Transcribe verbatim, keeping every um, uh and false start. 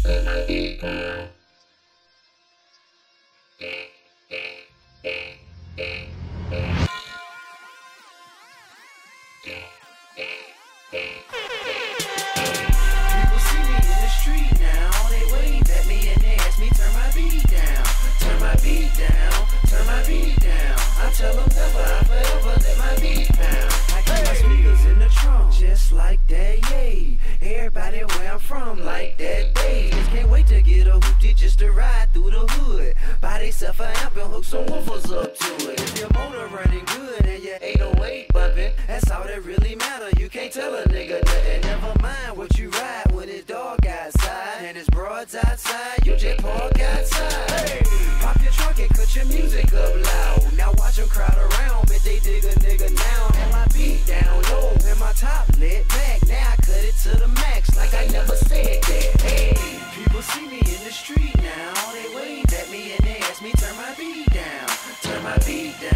Turn my beat down. People see me in the street now, they wave at me and they ask me turn my beat down, turn my beat down, turn my beat down. I tell them never, I forever let my beat pound. I keep my speakers in the trunk, just like that, yay. Everybody where I'm from, like that, day. Just can't wait to get a hoopty just to ride through the hood. Buy they self a amp and hook some woofers up to it. If your motor running good and your eight oh eight bumping, that's all that really matter. You can't tell a nigga nothing. Never mind what you ride when it's dark outside and it's broads outside. You just park outside. Hey, pop your trunk and cut your music up loud. Now watch them crowd around, but they dig a nigga now. And my beat down low and my top lit back. Now I cut it to the max like I never said that. Hey, people see me in the street now, they wave at me and they ask me turn my beat down, turn my beat down.